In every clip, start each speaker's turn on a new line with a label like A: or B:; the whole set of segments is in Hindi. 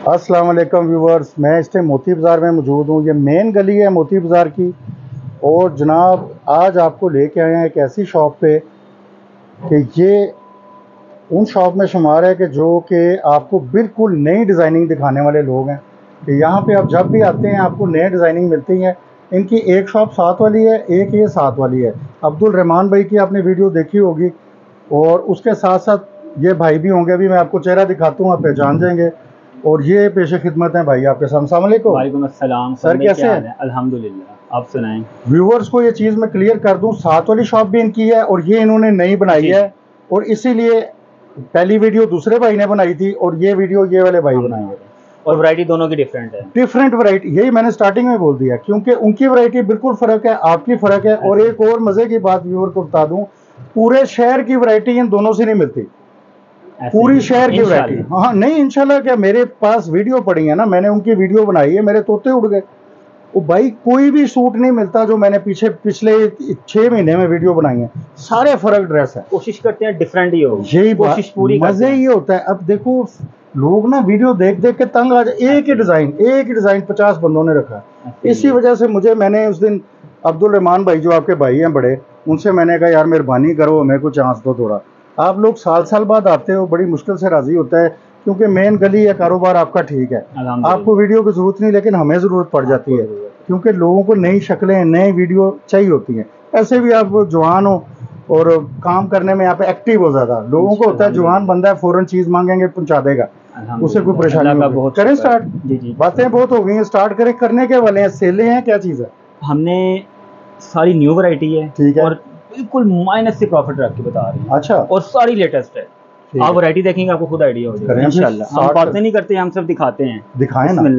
A: अस्सलाम वालेकुम व्यूवर्स, मैं इस टाइम मोती बाज़ार में मौजूद हूँ। ये मेन गली है मोती बाज़ार की। और जनाब आज आपको लेके आए हैं एक ऐसी शॉप पे कि ये उन शॉप में शुमार है कि जो कि आपको बिल्कुल नई डिज़ाइनिंग दिखाने वाले लोग हैं। कि यहाँ पे आप जब भी आते हैं आपको नई डिज़ाइनिंग मिलती है। इनकी एक शॉप 7 वाली है, एक ये 7 वाली है। अब्दुल रहमान भाई की आपने वीडियो देखी होगी और उसके साथ साथ ये भाई भी होंगे। अभी मैं आपको चेहरा दिखाता हूँ, आप पहचान जाएंगे। और ये पेशे खिदमत है भाई आपके सामने। अस्सलाम वालेकुम।
B: वालेकुम अस्सलाम
A: सर, कैसे हैं?
B: अल्हम्दुलिल्लाह, आप सुनाएं।
A: व्यूवर्स को ये चीज़ मैं क्लियर कर दूं, 7 वाली शॉप भी इनकी है और ये इन्होंने नई बनाई है। और इसीलिए पहली वीडियो दूसरे भाई ने बनाई थी और ये वीडियो ये वाले भाई बनाएंगे।
B: और वैरायटी दोनों की डिफरेंट है,
A: डिफरेंट वैरायटी, यही मैंने स्टार्टिंग में बोल दिया, क्योंकि उनकी वैरायटी बिल्कुल फ़र्क है, आपकी फ़र्क है। और एक और मज़े की बात व्यूवर को बता दूं, पूरे शहर की वैरायटी इन दोनों से नहीं मिलती। पूरी शहर की वैरायटी। हाँ नहीं, इंशाल्लाह। क्या मेरे पास वीडियो पड़ी है ना, मैंने उनकी वीडियो बनाई है, मेरे तोते उड़ गए। वो भाई कोई भी सूट नहीं मिलता जो मैंने पिछले 6 महीने में वीडियो बनाई है, सारे फर्क ड्रेस है।
B: कोशिश करते हैं डिफरेंट ही हो,
A: यही
B: कोशिश पूरी
A: मजे ही होता है। अब देखो लोग ना वीडियो देख देख के तंग आ जाए। एक ही डिजाइन 50 बंदों ने रखा है। इसी वजह से मैंने उस दिन अब्दुल रहमान भाई जो आपके भाई हैं बड़े, उनसे मैंने कहा यार मेहरबानी करो, हमें कुछ चांस दो थोड़ा। आप लोग साल बाद आते हो, बड़ी मुश्किल से राजी होता है, क्योंकि मेन गली है, कारोबार आपका ठीक है, आपको वीडियो की जरूरत नहीं, लेकिन हमें ज़रूरत पड़ जाती है, क्योंकि लोगों को नई शक्लें नई वीडियो चाहिए होती हैं। ऐसे भी आप जवान हो और काम करने में यहाँ पे एक्टिव हो ज़्यादा। लोगों को होता है जवान बंदा है, फ़ौरन चीज़ मांगेंगे पहुँचा देगा, उसे कोई परेशानी नहीं। करें स्टार्ट? जी, बातें बहुत हो गई हैं, स्टार्ट करें। करने के वाले हैं, सेलें हैं, क्या चीज़ है?
B: हमने सारी न्यू वैरायटी है,
A: ठीक है,
B: और बिल्कुल माइनस से प्रॉफिट रख के बता रहे हैं।
A: अच्छा,
B: और सारी लेटेस्ट है। आप वैरायटी देखेंगे आपको खुद आइडिया हो जाएगा इंशाल्लाह। हम बातें नहीं करते, हम सब दिखाते हैं।
A: दिखाएं ना।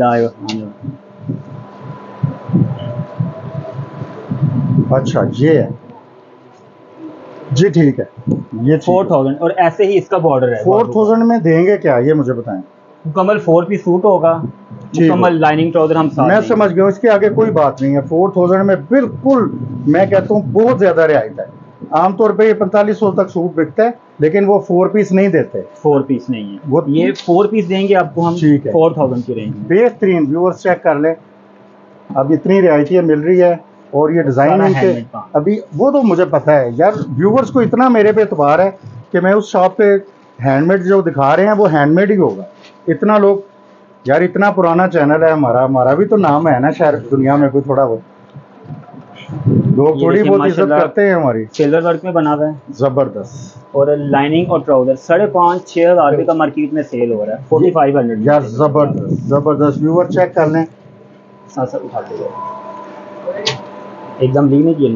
A: अच्छा, ये है जी, ठीक है। ये
B: 4000 और ऐसे ही इसका बॉर्डर है।
A: 4000 में देंगे क्या, ये मुझे बताएं।
B: मुकम्मल 4 पीस सूट होगा, मुकम्मल लाइनिंग ट्राउजर हम साथ।
A: मैं समझ गया, इसके आगे कोई बात नहीं है। 4000 में बिल्कुल मैं कहता हूँ बहुत ज्यादा रियायत है। आमतौर पे ये 4500 तक सूट बिकता है, लेकिन वो 4 पीस नहीं देते।
B: 4 पीस नहीं है वो, ये 4 पीस देंगे आपको हम। ठीक है, 4000 की रेंज। बेहतरीन।
A: व्यूअर्स चेक कर लें, अब इतनी रियायतें मिल रही है। और ये डिज़ाइन इनके अभी, वो तो मुझे पता है यार, व्यूवर्स को इतना मेरे पे एतबार है कि मैं उस शॉप पे हैंडमेड जो दिखा रहे हैं वो हैंडमेड ही होगा। इतना लोग यार, इतना पुराना चैनल है हमारा भी तो नाम है ना शहर दुनिया में, कोई थोड़ा बहुत लोग थोड़ी बहुत इज्जत करते हैं हमारी।
B: सिल्वर वर्क में बना हुआ है,
A: जबरदस्त।
B: और लाइनिंग और ट्राउजर 5,500-6,000 रुपये का मार्केट में सेल हो रहा है। 4500
A: यार, जबरदस्त। व्यूवर चेक कर लें,
B: साथ उठाते हुए एकदम लीने की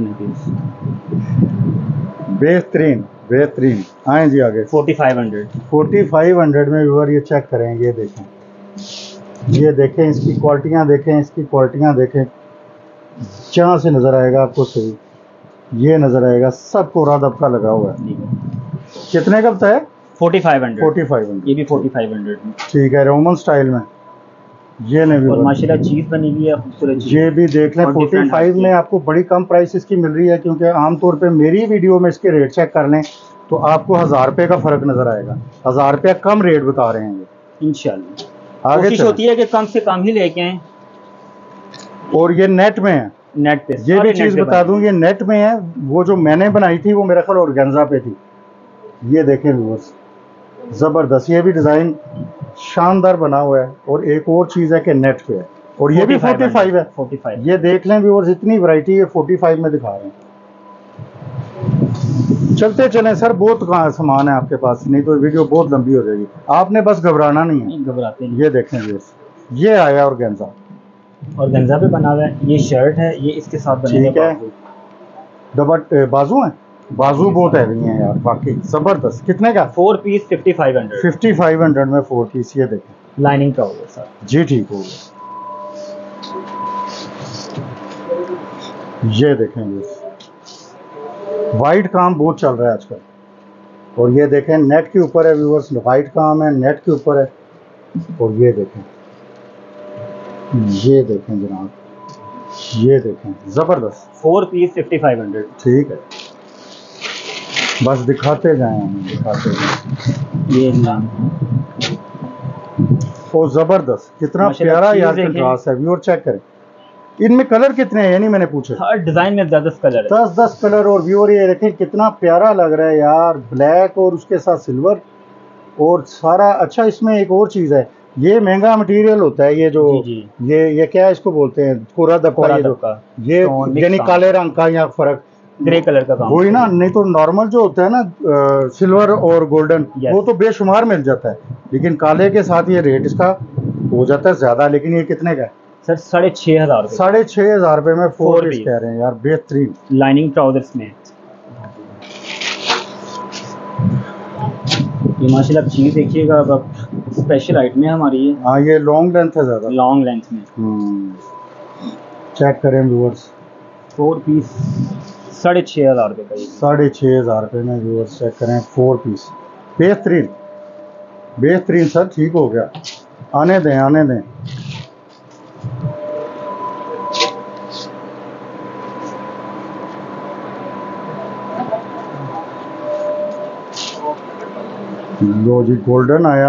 A: बेहतरीन। आए जी आगे।
B: 4500
A: में व्यूवर ये चेक करें, ये देखें इसकी क्वालिटियाँ देखें, जहाँ से नज़र आएगा आपको सही, ये नज़र आएगा सबको रादब का लगा हुआ है। कितने का बताया? 4500।
B: ये भी 4500।
A: ठीक है, रोमन स्टाइल में। ये नहीं,
B: और माशाल्लाह चीज़ बनी हुई है खूबसूरत।
A: ये भी देख लें, 45 में आपको बड़ी कम प्राइस इसकी मिल रही है, क्योंकि आमतौर पे मेरी वीडियो में इसके रेट चेक कर लें तो आपको 1000 रुपये का फ़र्क नज़र आएगा। 1000 रुपया कम रेट बता रहे हैं ये।
B: इंशाल्लाह कोशिश होती है कि कम से कम ही लेके आएँ। और
A: ये नेट में है,
B: नेट पे
A: ये भी चीज़ बता दूं, ये नेट में है। वो जो मैंने बनाई थी वो मेरा ख्याल ऑर्गेन्जा पे थी। ये देखें व्यूअर्स, ज़बरदस्त। ये भी डिज़ाइन शानदार बना हुआ है। और एक और चीज़ है कि नेट पे है, और ये भी 45 है। 45 ये देख लें व्यूअर्स, इतनी वैरायटी है, 45 में दिखा रहे हैं। चलते चलें सर, बहुत कहाँ सामान है आपके पास, नहीं तो वीडियो बहुत लंबी हो जाएगी। आपने बस घबराना नहीं है।
B: घबराते नहीं।
A: ये देखें व्यूअर्स, ये आया ऑर्गेन्जा,
B: और गंजा पे बना हुआ है। ये शर्ट है, ये इसके साथ बनेगा।
A: ठीक है, डबल बाजू है, बाजू बहुत हैवी हैं यार, बाकी जबरदस्त। कितने का? 4
B: पीस 5500।
A: 5500 में 4 पीस। ये देखें,
B: लाइनिंग का होगा सर
A: जी, ठीक हो गया। ये देखें, वाइट काम बहुत चल रहा है आजकल। और ये देखें नेट के ऊपर है व्यूअर्स, वाइट काम है, नेट के ऊपर है। और ये देखें जनाब, ये देखें ज़बरदस्त।
B: 4 पीस 5500।
A: ठीक है, बस दिखाते जाएं, हम दिखाते जाएं।
B: ये
A: और जबरदस्त, कितना प्यारा यार कंट्रास्ट है। व्यूअर चेक करें, इनमें कलर कितने हैं, यानी मैंने पूछा
B: हर डिजाइन में 10 कलर है,
A: 10 कलर। और व्यूअर ये देखें कितना प्यारा लग रहा है यार, ब्लैक और उसके साथ सिल्वर और सारा। अच्छा इसमें एक और चीज़ है, ये महंगा मटेरियल होता है, ये जो ये क्या इसको बोलते हैं, कोरा दबका, ये यानी काले रंग का या फर्क
B: ग्रे कलर का काम
A: वही ना, नहीं तो नॉर्मल जो होता है ना सिल्वर और गोल्डन वो तो बेशुमार मिल जाता है, लेकिन काले के साथ ये रेट इसका हो जाता है ज्यादा। लेकिन ये कितने का है
B: सर? 6,500
A: 6,500 रुपये में 4 पीस कह रहे हैं यार, बेहतरीन
B: लाइनिंग ट्राउजर्स में। ये माशाल्लाह चीज देखिएगा, अब स्पेशल आइटम है हमारी ये।
A: हाँ ये लॉन्ग लेंथ है, ज्यादा
B: लॉन्ग लेंथ में।
A: चेक करें व्यूअर्स,
B: 4 पीस 6,500 रुपये का,
A: 6,500 रुपये में व्यूअर्स चेक करें 4 पीस। बेहतरीन बेहतरीन सर, ठीक हो गया, आने दें आने दें। लो जी, गोल्डन आया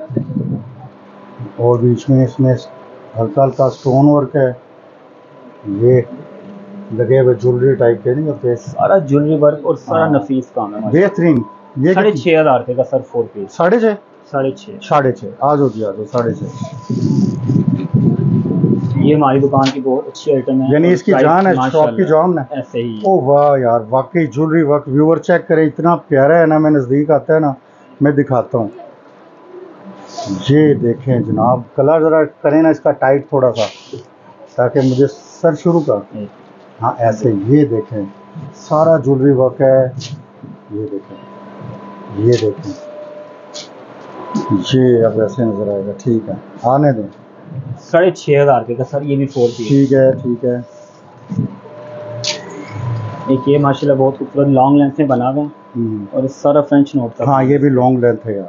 A: और बीच में इसमें हल्का हल्का स्टोन वर्क है, ये लगे हुए ज्वेलरी टाइप के नहीं होते,
B: सारा ज्वेलरी वर्क और सारा नफीस काम है,
A: बेहतरीन। ये
B: 6,500 रुपये का सर 4 पीस।
A: 6.5
B: 6.5
A: आ जाओ जी, आ जाओ 6.5।
B: ये हमारी दुकान की बहुत अच्छी आइटम है,
A: यानी इसकी जान है, शॉप की जान है
B: ऐसे ही।
A: ओ वाह यार, वाकई ज्वेलरी वर्क। व्यूअर चेक करें, इतना प्यारा है ना, मैं नज़दीक आता है ना मैं दिखाता हूँ। ये देखें जनाब, कलर ज़रा करें ना इसका टाइट थोड़ा सा, ताकि मुझे सर शुरू कर। हाँ ऐसे, ये देखें सारा ज्वेलरी वर्क है, ये देखें ये देखें, ये अब ऐसे नज़र आएगा। ठीक है, आने दें।
B: 6,500 रुपये का सर, ये भी 4 पीस।
A: ठीक है ठीक है।
B: एक ये माशाल्लाह बहुत खूबसूरत लॉन्ग लेंथ में बना हुआ है और इस सारा फ्रेंच नोट का।
A: हाँ ये भी लॉन्ग लेंथ है यार।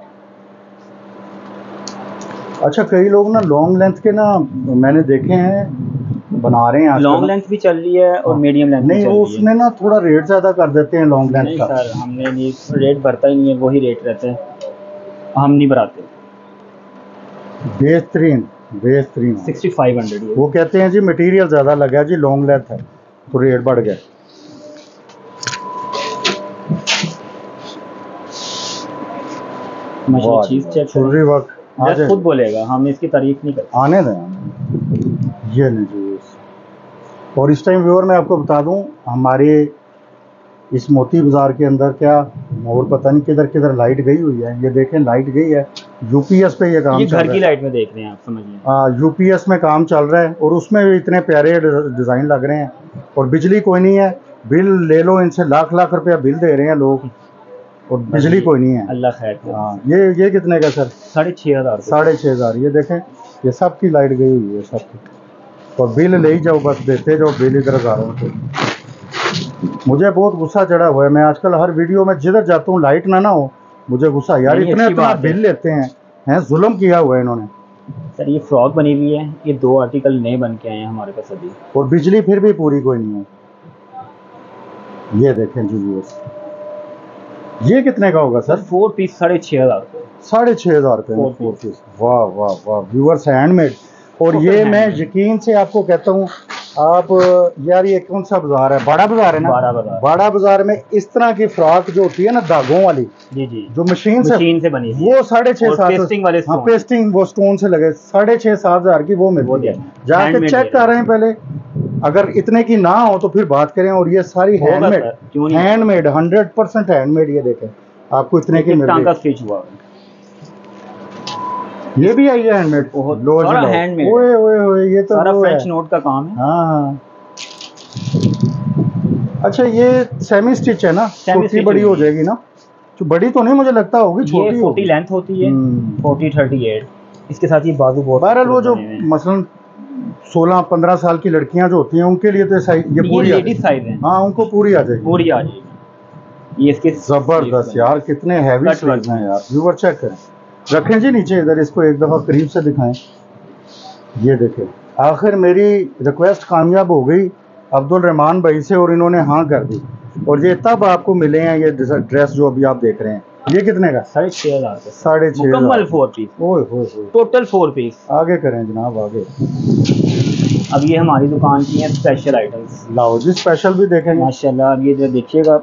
A: अच्छा कई लोग ना लॉन्ग लेंथ के ना मैंने देखे हैं बना रहे हैं,
B: लॉन्ग लेंथ भी चल रही है और मीडियम लेंथ
A: नहीं, वो उसमें ना थोड़ा रेट ज़्यादा कर देते हैं लॉन्ग लेंथ का।
B: सर हमने नहीं, रेट बढ़ता ही नहीं है, वही रेट रहते हैं, हम नहीं बढ़ाते।
A: बेहतरीन बेहतरीन
B: 6,500।
A: वो कहते हैं जी मटेरियल ज़्यादा लगा जी, लॉन्ग लेंथ है तो रेट बढ़ गया।
B: चीज चेक,
A: ज्वेलरी वर्क
B: खुद बोलेगा, हम इसकी तारीफ नहीं करते।
A: आने दें। ये नहीं जी। और इस टाइम व्यूअर मैं आपको बता दूं, हमारे इस मोती बाजार के अंदर क्या और पता नहीं किधर किधर लाइट गई हुई है। ये देखें लाइट गई है, यूपीएस पे ये काम चल रहा है।
B: घर की लाइट में देख रहे हैं आप, समझिए।
A: हाँ यूपीएस में काम चल रहा है और उसमें भी इतने प्यारे डिज़ाइन लग रहे हैं और बिजली कोई नहीं है। बिल ले लो इनसे, लाख लाख रुपया बिल दे रहे हैं लोग और बिजली कोई नहीं है।
B: अल्लाह खैर।
A: हाँ ये कितने का सर?
B: 6,500।
A: 6,500। ये देखें ये सब की लाइट गई हुई है सबकी, और बिल ले ही जाओ, बस देते जाओ बिल इधर आ रहा हूँ। मुझे बहुत गुस्सा चढ़ा हुआ है, मैं आजकल हर वीडियो में जिधर जाता हूँ लाइट ना हो मुझे गुस्सा, यार इतना बिल लेते हैं, जुल्म किया हुआ है इन्होंने।
B: सर ये फ्रॉक बनी हुई है, ये 2 आर्टिकल नए बन के आए हैं हमारे पास अभी,
A: और बिजली फिर भी पूरी कोई नहीं है। ये देखें जी व्यूअर्स, ये कितने का होगा सर?
B: 4 पीस 6,500।
A: 6,500 रुपये में 4 पीस। वाह वाह वाह व्यूअर्स, हैंडमेड। और ये मैं यकीन से आपको कहता हूँ, आप यार ये कौन सा बाजार है? बड़ा बाजार है ना? बड़ा बाजार में इस तरह की फ्रॉक जो होती है ना धागों वाली,
B: जी
A: जो मशीन से बनी, वो 6,500 वाले, हाँ पेस्टिंग वो स्टोन से लगे, 6,500 की वो मिलती है। जाके चेक कर रहे हैं पहले, अगर इतने की ना हो तो फिर बात करें। और ये सारी हैंडमेड 100% हैंडमेड। ये देखें आपको इतने की मिल रही है। ये भी आई है हैंडमेड,
B: सारा हैंडमेड।
A: ओए ओए ओए, ये तो
B: सारा फ्रेंच नोट का काम है।
A: हाँ। अच्छा ये सेमी स्टिच है ना, छोटी बड़ी हो जाएगी ना? जो बड़ी तो नहीं मुझे लगता होगी, छोटी
B: 40 लेंथ होती है, 40-38। इसके साथ ये बाजू बहुत।
A: बहरहाल वो जो मसलन 16-15 साल की लड़कियां जो होती हैं उनके लिए तो साइज ये पूरी
B: लेडीज साइज है।
A: हाँ उनको पूरी आ जाएगी।
B: ये इसके
A: जबरदस्त यार, कितने हैवी स्लीव्स हैं यार। व्यूअर चेक करें, रखें जी नीचे इधर, इसको एक दफ़ा करीब से दिखाएं। ये देखें, आखिर मेरी रिक्वेस्ट कामयाब हो गई अब्दुल रहमान भाई से और इन्होंने हाँ कर दी। और ये तब आपको मिले हैं ये ड्रेस जो अभी आप देख रहे हैं, ये कितने का?
B: 6,500 का।
A: 6,500
B: मुकम्मल 4 पीस,
A: ओए होए
B: टोटल 4 पीस।
A: आगे करें जनाब आगे।
B: अब ये हमारी दुकान की है स्पेशल आइटम्स।
A: लाओ जी स्पेशल भी देखेंगे
B: माशाल्लाह। अब ये जो देखिएगा,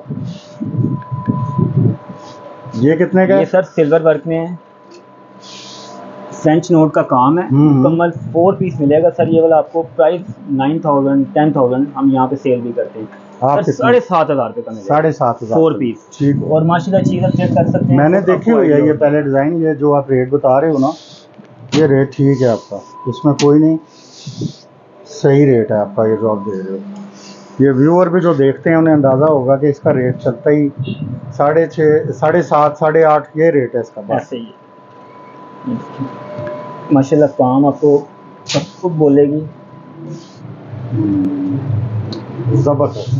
A: ये कितने का?
B: ये सर सिल्वर वर्क में है, फ्रेंच नोट का काम है। मुकम्मल 4 पीस मिलेगा सर। ये वाला आपको प्राइस 9,000 10,000 हम यहाँ पे सेल भी करते हैं। 7,500 रुपये का मिलेगा।
A: 7,500
B: 4 पीस।
A: ठीक।
B: और माशाल्लाह चीज़ आप चेक कर सकते हैं।
A: मैंने देखी हुई है ये पहले डिज़ाइन। ये जो आप रेट बता रहे हो ना, ये रेट ठीक है आपका, इसमें कोई नहीं, सही रेट है आपका ये जो आप दे रहे हो। ये व्यूअर भी जो देखते हैं उन्हें अंदाज़ा होगा कि इसका रेट चलता ही 6,500 7,500 8,500 ये रेट है इसका।
B: ऐसे ही माशाल्लाह काम आपको सब कुछ बोलेगी।
A: ज़बरदस्त।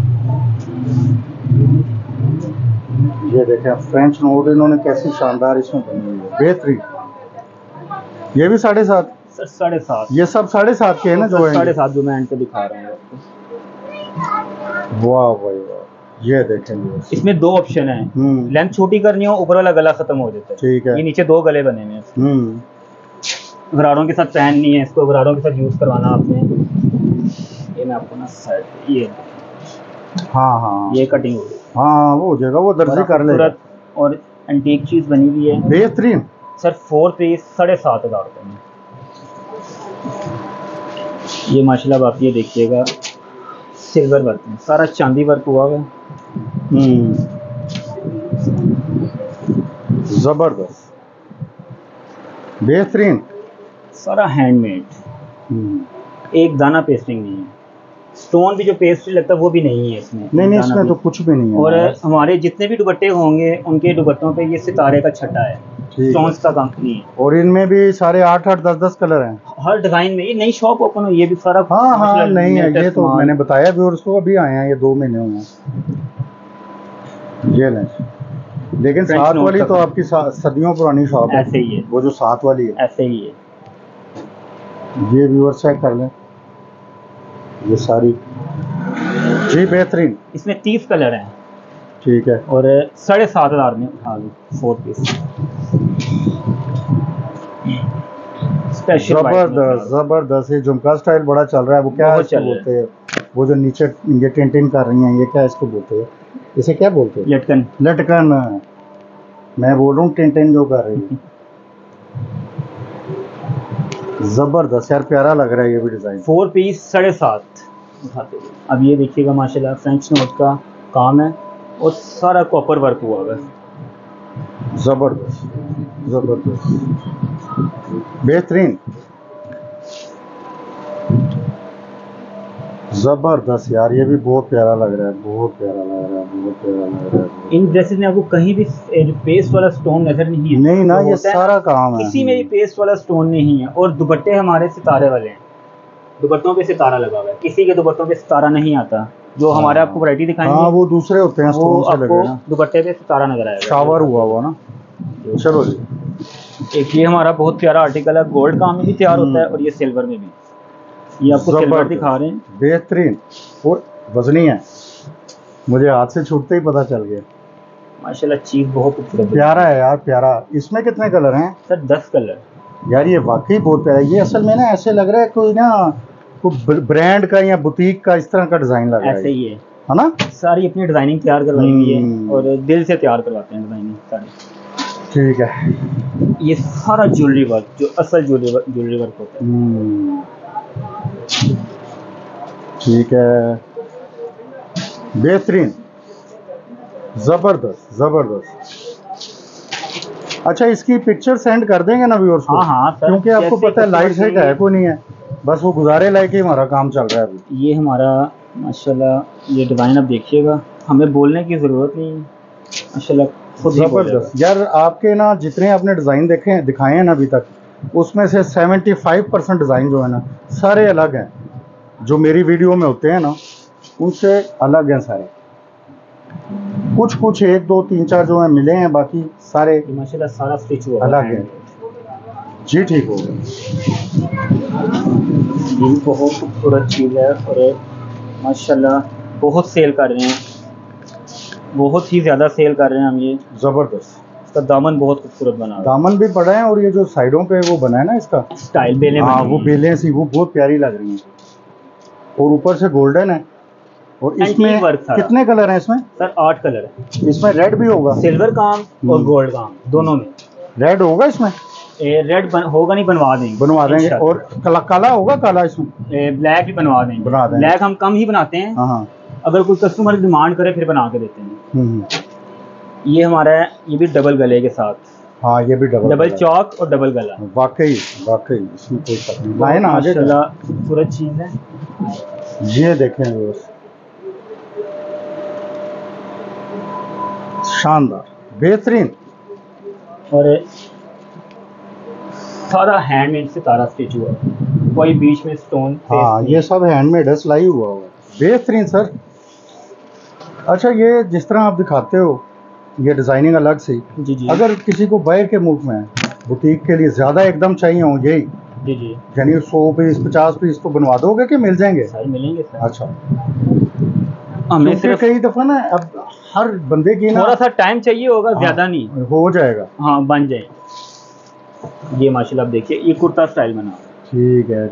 A: ये देखें फ्रेंच नोट इन्होंने कैसी शानदार इसमें बनी हुई है, बेहतरीन। ये भी 7,500
B: सर 7,500।
A: ये सब 7,500 के है ना? जो
B: 7,500 जो मैं एंड पे दिखा रहा हूँ आपको।
A: वाह भाई वाह। ये देखेंगे
B: इसमें 2 ऑप्शन है, लेंथ छोटी करनी हो, ऊपर वाला गला खत्म हो जाता है। ठीक है। ये नीचे 2 गले बने हुए हैं। गरारों के साथ पहननी है इसको, गरारों के साथ यूज करवाना आपने। ये मैं आपको ना साइड ये हाँ ये कटिंग हो गई। हाँ वो हो जाएगा, वो दर्जी कर लेगा। और एंटीक चीज बनी हुई है
A: बेहतरीन
B: सर। 4 पीस 7,500 रुपये में। ये माशाल्लाह आप ये देखिएगा, सिल्वर वर्क में सारा चांदी वर्क हुआ है।
A: जबरदस्त बेहतरीन, सारा
B: हैंडमेड। एक दाना पेस्टिंग नहीं है। स्टोन भी जो पेस्ट्री लगता है वो भी नहीं है इसमें।
A: नहीं इसमें तो कुछ भी नहीं है।
B: और हमारे जितने भी दुपट्टे होंगे उनके दुपट्टों पे ये सितारे का छटा है, स्टोन्स का काम नहीं है।
A: और इनमें भी सारे 8-8 10-10 कलर हैं हर
B: डिजाइन में। ये नई शॉप ओपन हुई है, ये भी सारा
A: हाँ नहीं है। ये तो मैंने बताया भी, और उसको अभी आए हैं, ये 2 महीने हुए हैं ये नहीं। लेकिन साथ वाली तो आपकी सदियों पुरानी शॉप है।
B: ऐसे ही है
A: वो जो साथ वाली है,
B: ऐसे ही है।
A: ये व्यूअर चेक कर लें, ये सारी जी बेहतरीन।
B: इसमें 30 कलर हैं।
A: ठीक है।
B: और 7,500 में उठा लो 4 पीस।
A: जबरदस्त जबरदस्त। ये झुमका स्टाइल बड़ा चल रहा है। वो क्या बोलते हैं, वो जो नीचे ये टिन कर रही हैं, ये क्या इसको बोलते हैं? इसे क्या बोलते हैं?
B: लटकन। लटकन
A: मैं बोल रहा हूँ टिन जो कर रही है। जबरदस्त यार, प्यारा लग रहा है ये भी डिजाइन।
B: 4 पीस 7,500 उठाते। अब ये देखिएगा माशाल्लाह फ्रेंच नोट का काम है और सारा कॉपर वर्क हुआ है।
A: जबरदस्त जबरदस्त बेहतरीन जबरदस्त यार, ये भी बहुत प्यारा लग रहा है, बहुत प्यारा लग रहा है, बहुत प्यारा लग रहा है।
B: इन ड्रेसेस में आपको कहीं भी पेस्ट वाला स्टोन नजर नहीं है।
A: नहीं ना, ये सारा काम है।
B: किसी में भी पेस्ट वाला स्टोन नहीं है। और दुपट्टे हमारे सितारे वाले हैं, दुपट्टों पे सितारा लगा हुआ है। किसी के दुपट्टों पे सितारा नहीं आता। जो हमारे आपको वैरायटी दिखाएंगे वो दूसरे होते हैं, स्टोन से लगे ना। दुपट्टे पे सितारा नजर आएगा,
A: शावर हुआ ना। चलो जी,
B: एक ये हमारा बहुत प्यारा आर्टिकल है, गोल्ड काम में भी तैयार होता है और ये सिल्वर में भी। ये आपको सिल्वर दिखा रहे हैं,
A: बेहतरीन और वजनी है। मुझे हाथ से छूटते ही पता चल गया।
B: माशाल्लाह चीज बहुत खूबसूरत
A: प्यारा है यार, प्यारा। इसमें कितने कलर हैं
B: सर? 10 कलर।
A: यार ये वाकई बहुत प्यारा है। ये असल में ना ऐसे लग रहा है कोई ना कोई ब्रांड का या बुटीक का इस तरह का डिजाइन लग रहा है।
B: ऐसे ही है
A: ना।
B: सारी अपनी डिजाइनिंग तैयार करवाई हुई है और दिल से तैयार करवाते हैं डिजाइनिंग सारी।
A: ठीक है।
B: ये सारा ज्वेलरी वर्क, जो असल ज्वेलरी वर्क होता है।
A: ठीक है, बेहतरीन, जबरदस्त जबरदस्त। अच्छा, इसकी पिक्चर सेंड कर देंगे ना व्यूअर्स को?
B: हाँ सर,
A: क्योंकि आपको पता है लाइट सेट है कोई नहीं है, बस वो गुजारे लायक ही हमारा काम चल रहा है अभी।
B: ये हमारा माशाल्लाह ये डिज़ाइन आप देखिएगा, हमें बोलने की ज़रूरत नहीं है माशाल्लाह, खुद
A: जबरदस्त। यार आपके ना जितने आपने डिज़ाइन दिखाए हैं ना अभी तक, उसमें से 75% डिज़ाइन जो है ना सारे अलग हैं। जो मेरी वीडियो में होते हैं ना उनसे अलग हैं सारे। कुछ 1 2 3 4 जो हैं मिले हैं, बाकी सारे
B: माशाल्लाह सारा स्टिच हुआ
A: अलग है जी। ठीक हो गया।
B: ये बहुत खूबसूरत चीज़ है और माशाल्लाह बहुत सेल कर रहे हैं। बहुत ही ज्यादा सेल कर रहे हैं हम ये।
A: जबरदस्त।
B: इसका दामन बहुत खूबसूरत बना है,
A: दामन भी बड़ा है, और ये जो साइडों पे वो बना है ना इसका
B: स्टाइल बेलें,
A: हाँ वो बेलें सी वो बहुत प्यारी लग रही हैं, और ऊपर से गोल्डन है। और इसमें कितने कलर हैं इसमें?
B: सर 8 कलर है।
A: इसमें रेड भी होगा?
B: सिल्वर काम और गोल्ड काम दोनों में।
A: रेड होगा इसमें?
B: होगा नहीं, बनवा देंगे।
A: और काला होगा? काला इसमें
B: ब्लैक भी बनवा देंगे। ब्लैक हम कम ही बनाते हैं,
A: हाँ।
B: अगर कोई कस्टमर डिमांड करे फिर बना के देते हैं। ये हमारा है, ये भी डबल गले के साथ।
A: हाँ ये भी डबल
B: चौक और डबल गला।
A: वाकई इसमें कोई शक नहीं। लाइन आगे
B: खूबसूरत चीज है।
A: ये देखें दोस्त, शानदार, बेहतरीन।
B: और सारा हैंडमेड सितारा स्टिच हुआ, कोई बीच में स्टोन।
A: हाँ ये सब हैंडमेड है, सिलाई हुआ हुआ। बेहतरीन सर। अच्छा, ये जिस तरह आप दिखाते हो ये डिजाइनिंग अलग से,
B: जी। अगर
A: किसी को बाहर के मुल्क में बुटीक के लिए ज्यादा एकदम चाहिए हो, यही
B: जी
A: यानी 100 पीस 50 पीस तो बनवा दोगे कि मिल जाएंगे?
B: सर मिलेंगे सर।
A: अच्छा, हमें सिर्फ कई दफा ना अब हर बंदे की ना
B: थोड़ा सा टाइम चाहिए होगा, ज्यादा नहीं
A: हो जाएगा।
B: हाँ बन जाए। ये माशाल्लाह आप देखिए, ये कुर्ता स्टाइल बना।
A: ठीक है।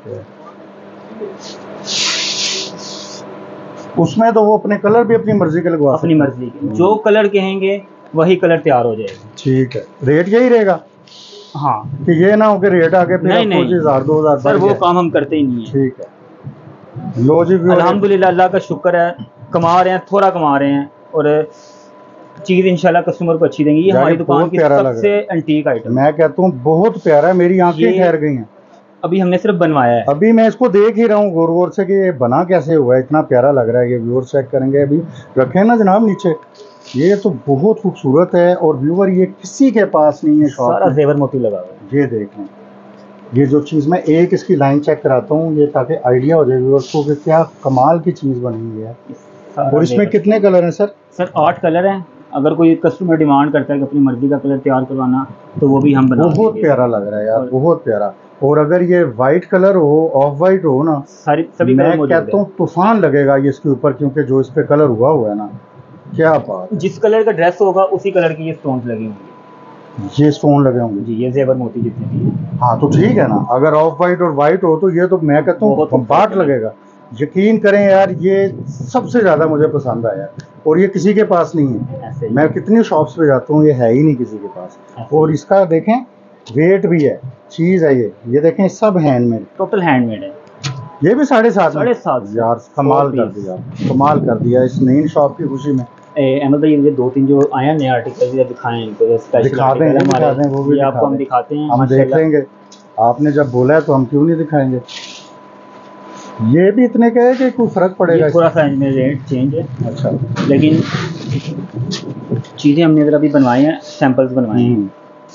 A: उसमें तो वो अपने कलर भी अपनी मर्जी के लगवा,
B: अपनी मर्जी के जो कलर कहेंगे वही कलर तैयार हो जाएगा।
A: ठीक है। रेट यही रहेगा?
B: हाँ,
A: कि ये ना हो कि रेट आके फिर 1000 2000
B: सर वो काम हम करते ही नहीं है।
A: ठीक है। लो जी,
B: अल्हम्दुलिल्लाह, अल्लाह का शुक्र है, कमा रहे हैं, थोड़ा कमा रहे हैं, और चीज इंशाल्लाह कस्टमर को अच्छी देंगी। ये हमारी दुकान की सबसे एंटीक आइटम।
A: मैं कहता हूँ बहुत प्यारा है, मेरी आंखें ठहर गई हैं।
B: अभी हमने सिर्फ बनवाया है,
A: अभी मैं इसको देख ही रहा हूँ गौर से कि ये बना कैसे हुआ है, इतना प्यारा लग रहा है। ये व्यूअर चेक करेंगे, अभी रखे ना जनाब नीचे। ये तो बहुत खूबसूरत है, और व्यूअर ये किसी के पास नहीं है,
B: सारा जेवर मोती लगा हुआ है।
A: ये देख लें, ये जो चीज़ मैं एक इसकी लाइन चेक कराता हूँ, ये ताकि आइडिया हो जाए व्यूअर्स को कि क्या कमाल की चीज़ बनी हुई है। और इसमें कितने कलर हैं सर?
B: सर 8 कलर हैं। अगर कोई कस्टमर डिमांड करता है कि अपनी मर्जी का कलर तैयार करवाना, तो वो भी हम बना देंगे।
A: बहुत प्यारा लग रहा है यार, बहुत प्यारा। और अगर ये वाइट कलर हो, ऑफ वाइट हो ना,
B: सभी
A: मैं कहता हूँ तूफान लगेगा ये इसके ऊपर, क्योंकि जो इस पे कलर हुआ है ना, क्या बात।
B: जिस कलर का ड्रेस होगा उसी कलर की ये स्टोन लगे होंगे।
A: ये स्टोन लगे होंगे
B: जी, ये जेवर मोती जितने भी।
A: हाँ तो ठीक है ना। अगर ऑफ वाइट और वाइट हो तो ये तो मैं कहता हूँ कंपार्ट लगेगा। यकीन करें यार, ये सबसे ज्यादा मुझे पसंद आया, और ये किसी के पास नहीं है। मैं कितनी शॉप्स पे जाता हूँ, ये है ही नहीं किसी के पास। और इसका देखें वेट भी है, चीज है ये देखें, सब हैंडमेड,
B: टोटल हैंडमेड है।
A: ये भी 7.5
B: यार,
A: कमाल कर दिया इस नई शॉप की खुशी में।
B: अहमद भाई, ये 2-3 जो आया नए आर्टिकल दिखाएं इनको,
A: दिखा दें वो भी
B: आपको हम दिखाते हैं,
A: हम देख लेंगे। आपने जब बोला है तो हम क्यों नहीं दिखाएंगे। ये भी इतने का है कि कोई फर्क पड़ेगा?
B: थोड़ा सा इनमें रेट चेंज है।
A: अच्छा,
B: लेकिन चीज़ें हमने इधर अभी बनवाई हैं, सैंपल्स बनवाए हैं।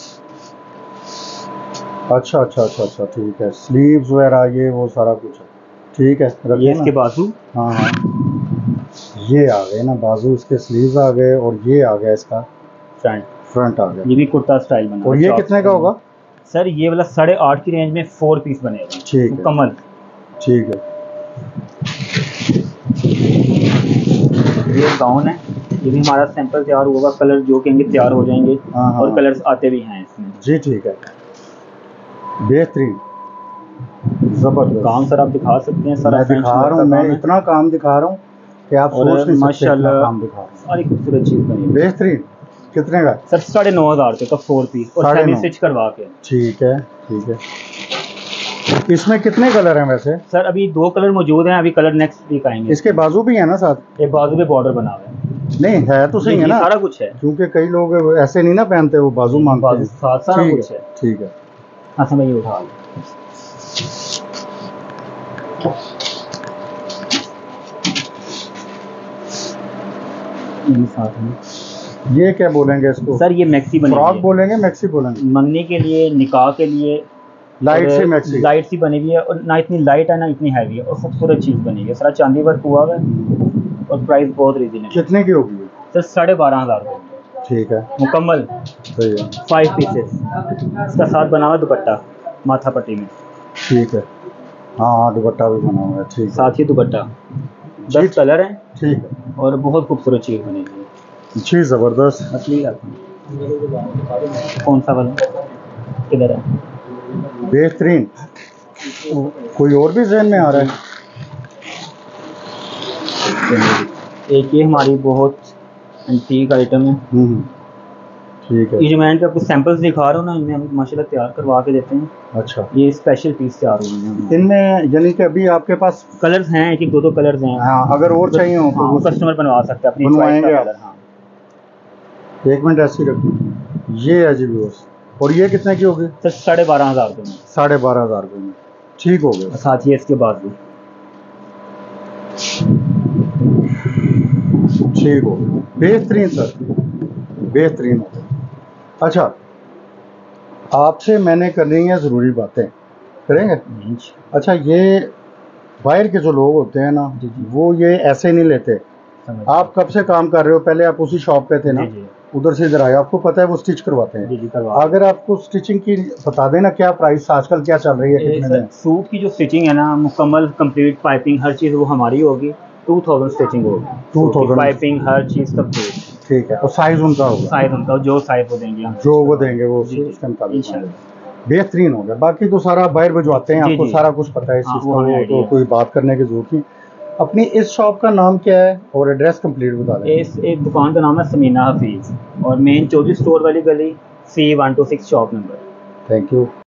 A: अच्छा, ठीक है। स्लीव्स वगैरह ये वो सारा कुछ है, ठीक है।
B: ये इसके बाजू,
A: हाँ ये आ गए ना बाजू, इसके स्लीव्स आ गए, और ये आ गया इसका फ्रंट आ गया।
B: ये भी कुर्ता स्टाइल बना।
A: और ये कितने का होगा
B: सर? ये वाला 8.5 की रेंज में 4 पीस बनेगा।
A: ठीक है,
B: कमल,
A: ठीक है।
B: ये गाउन है, ये भी हमारा सैंपल तैयार होगा, कलर जो कहेंगे तैयार हो जाएंगे। और कलर्स आते भी हैं इसमें।
A: जी ठीक है, बेहतरीन, जबरदस्त
B: काम सर आप दिखा सकते हैं। सर
A: मैं दिखा रहा हूँ, मैं इतना काम दिखा रहा हूँ कि आप सोच नहीं सकते,
B: माशाल्लाह
A: काम दिखा रहा हूँ।
B: सारी खूबसूरत चीज़ बनी,
A: बेहतरीन। कितने का?
B: सर 9,500 का 4 पीस, और सेमी स्टिच करवा के।
A: ठीक है। इसमें कितने कलर हैं वैसे?
B: सर अभी 2 कलर मौजूद हैं, अभी कलर नेक्स्ट वीक आएंगे।
A: इसके बाजू भी है ना साथ?
B: एक बाजू पे बॉर्डर बना हुआ है।
A: नहीं है तो सही है ना,
B: सारा कुछ है,
A: क्योंकि कई लोग ऐसे नहीं ना पहनते, वो बाजू मांगते हैं।
B: सारा कुछ है।
A: ठीक है।
B: हाँ समझ, ये उठा साथ में।
A: ये क्या बोलेंगे इसको
B: सर? ये मैक्सी बनेगी।
A: फ्रॉक बोलेंगे, मैक्सी बोलेंगे?
B: मंगनी के लिए, निकाह के लिए
A: लाइट सी मैक्सी,
B: लाइट सी बनी हुई है, और ना इतनी लाइट है ना इतनी हैवी है, और खूबसूरत चीज़ बनी है। सारा चांदी वर्क हुआ है, और प्राइस बहुत रीजनेबल है।
C: कितने की होगी?
B: सर 12,500 रुपये।
A: ठीक है,
B: मुकम्मल
A: सही है।
B: 5 पीसेस, इसका साथ बना हुआ दुपट्टा माथा पट्टी में।
A: ठीक है, हाँ दुपट्टा भी बना हुआ है। ठीक है,
B: साथ ही दुपट्टा, 10 कलर हैं।
A: ठीक है,
B: और बहुत खूबसूरत चीज़ बनेगी।
A: जी ज़बरदस्त।
B: असली कौन सा वाला किधर है?
A: बेहतरीन। कोई और भी जहन में आ रहा है?
B: एक ये हमारी बहुत एंटीक आइटम है।
A: ठीक है।
B: ये जो मैं आपको सैंपल्स दिखा रहा हूँ ना, इनमें हम माशाल्लाह तैयार करवा के देते हैं।
A: अच्छा,
B: ये स्पेशल पीस तैयार हुए हैं
A: इनमें, यानी कि अभी आपके पास
B: कलर्स हैं, एक दो कलर्स हैं।
A: हाँ, अगर और चाहिए हो तो
B: हाँ, वो कस्टमर बनवा सकते हैं अपनी
A: बनवाएंगे आप?
B: कलर। हाँ,
A: 1 मिनट ऐसी रखो। ये है जी व्यूअर्स, और ये कितने की होगी?
B: सर 12,500 रुपये में।
A: 12,500 रुपये में, ठीक हो गया।
B: साथ ही इसके बाद भी
A: ठीक हो गया, बेहतरीन सर, बेहतरीन हो गया। अच्छा, आपसे मैंने करनी है ज़रूरी बातें, करेंगे? अच्छा, ये बाहर के जो लोग होते हैं ना, वो ये ऐसे नहीं लेते। आप कब से काम कर रहे हो? पहले आप उसी शॉप पे थे ना? उधर से इधर आए, आपको पता है वो स्टिच करवाते हैं। अगर आपको स्टिचिंग की बता देना, क्या प्राइस आजकल क्या चल रही है? कितने
B: सूट की जो स्टिचिंग है ना, मुकम्मल कंप्लीट पाइपिंग हर चीज़ वो हमारी होगी। 2000 स्टिचिंग होगी। 2000 पाइपिंग हर चीज़ कंप्लीट।
A: ठीक है, और साइज उनका होगा?
B: साइज उनका जो साइज वो देंगे हम,
A: जो वो देंगे वो उसके मुताबिक बेहतरीन होगा। बाकी तो सारा बाहर भिजवाते हैं, आपको सारा कुछ पता है इस चीज़ का, तो कोई बात करने की जरूरत नहीं। अपनी इस शॉप का नाम क्या है और एड्रेस कंप्लीट बता दें।
B: इस एक दुकान का नाम है समीना हफीज़, और मेन 24 स्टोर वाली गली, C126 shop number.
A: Thank you.